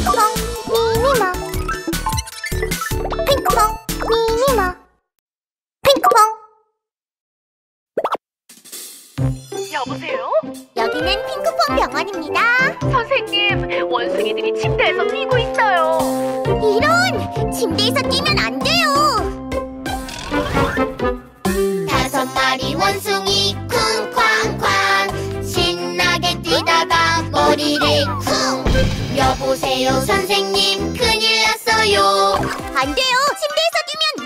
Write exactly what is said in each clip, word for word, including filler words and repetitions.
핑크퐁 미니모 핑크퐁 미니모 핑크퐁. 여보세요? 여기는 핑크퐁 병원입니다. 선생님, 원숭이들이 침대에서 뛰고 있어요. 이런! 침대에서 뛰면 안 돼요. 다섯 마리 원숭이 쿵쾅쾅 신나게 뛰다가 머리를 쿵. 여보세요 선생님, 큰일 났어요. 안 돼요. 침대에서 뛰면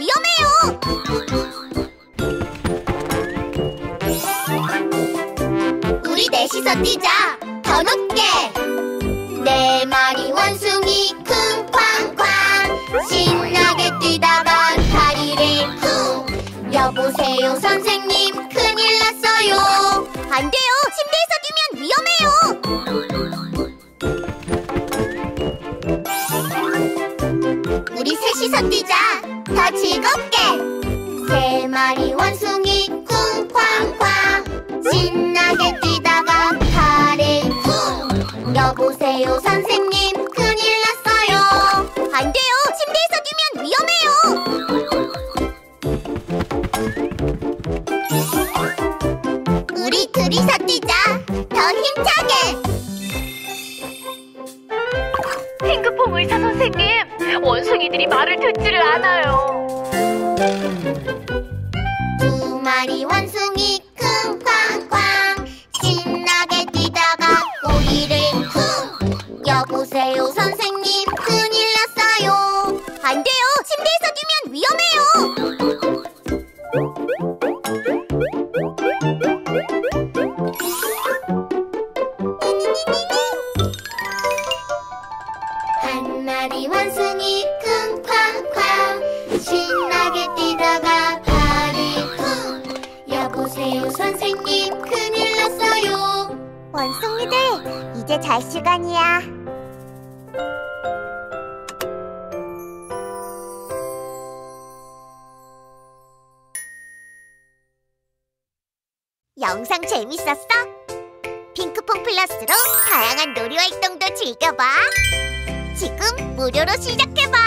위험해요. 우리 넷이서 뛰자. 더 높게. 네 마리 원숭이 쿵쾅쾅 신나게 뛰다가 다리를 쿵. 여보세요 선생님, 큰일 났어요. 안 돼요. 침대에서 뛰면 위험해요. 우리 셋이서 뛰자. 더 즐겁게. 세 마리 원숭이 쿵쾅쾅 신나게 뛰다가 다리를 쿵. 여보세요 선생님, 큰일 났어요. 안 돼요. 침대에서 뛰면 위험해요. 우리 둘이서 뛰자. 더 힘차게. 핑크퐁 의사 선생님, 원숭이들이 말을 듣지를 않아요. 두 마리 원숭이 쿵쾅쾅 신나게 뛰다가 꼬리를 쿵. 여보세요 선생님, 큰일 났어요. 안 돼요. 침대에서 뛰면 위험해요. 한 마리 원숭이 쿵쾅쾅 신나게 뛰다가 발을 쿵. 여보세요 선생님, 큰일 났어요. 원숭이들, 이제 잘 시간이야. 영상 재밌었어? 핑크퐁 플러스로 다양한 놀이활동도 즐겨봐. 지금 무료로 시작해봐.